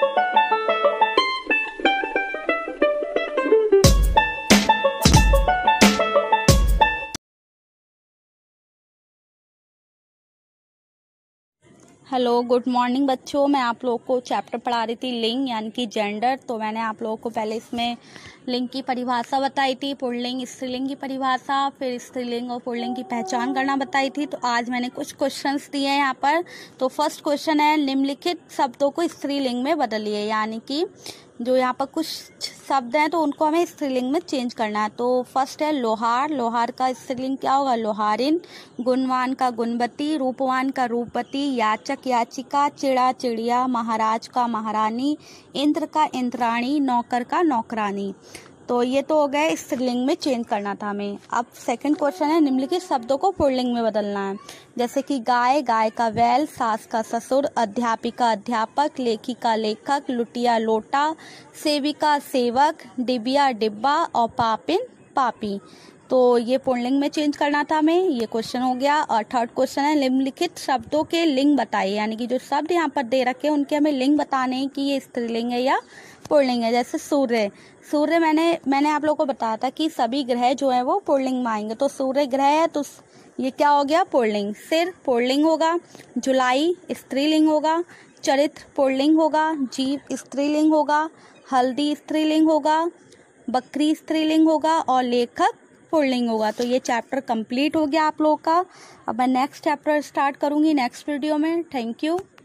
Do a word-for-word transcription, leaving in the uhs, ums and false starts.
Hello, good morning बच्चों। मैं आप लोगों को चैप्टर पढ़ा रही थी लिंग यानी कि जेंडर। तो मैंने आप लोगों को पहले इसमें लिंग की परिभाषा बताई थी, पुल्लिंग स्त्रीलिंग की परिभाषा, फिर स्त्रीलिंग और पुल्लिंग की पहचान करना बताई थी। तो आज मैंने कुछ क्वेश्चंस दिए हैं यहाँ पर। तो फर्स्ट क्वेश्चन है, निम्नलिखित शब्दों को स्त्रीलिंग में बदलिए। यानी कि जो यहाँ पर कुछ शब्द हैं तो उनको हमें स्त्रीलिंग में चेंज करना है। तो फर्स्ट है लोहार। लोहार का स्त्रीलिंग क्या होगा? लोहारिन। गुणवान का गुणवती, रूपवान का रूपवती, याचक याचिका, चिड़ा चिड़िया, महाराज का महारानी, इंद्र का इंद्राणी, नौकर का नौकरानी। तो ये तो हो गए स्त्रीलिंग में चेंज करना था हमें। अब सेकंड क्वेश्चन है, निम्नलिखित शब्दों को पुल्लिंग में बदलना है। जैसे कि गाय, गाय का बैल, सास का ससुर, अध्यापिका अध्यापक, लेखिका लेखक, लुटिया लोटा, सेविका सेवक, डिबिया डिब्बा और पापिन पापी। तो ये पुल्लिंग में चेंज करना था हमें। ये क्वेश्चन हो गया। और थर्ड क्वेश्चन है, निम्नलिखित शब्दों के लिंग बताइए। यानी कि जो शब्द यहाँ पर दे रखे हैं उनके हमें लिंग बताने हैं कि ये स्त्रीलिंग है या पुल्लिंग है। जैसे सूर्य। सूर्य मैंने मैंने आप लोगों को बताया था कि सभी ग्रह जो है वो पुल्लिंग में आएंगे। तो सूर्य ग्रह है तो ये क्या हो गया? पुल्लिंग। सिर पुल्लिंग होगा। जुलाई स्त्रीलिंग होगा। चरित्र पुल्लिंग होगा। जीव स्त्रीलिंग होगा। हल्दी स्त्रीलिंग होगा। बकरी स्त्रीलिंग होगा। और लेखक पुल्लिंग होगा। तो ये चैप्टर कंप्लीट हो गया आप लोगों का। अब मैं नेक्स्ट चैप्टर स्टार्ट करूंगी नेक्स्ट वीडियो में। Thank you.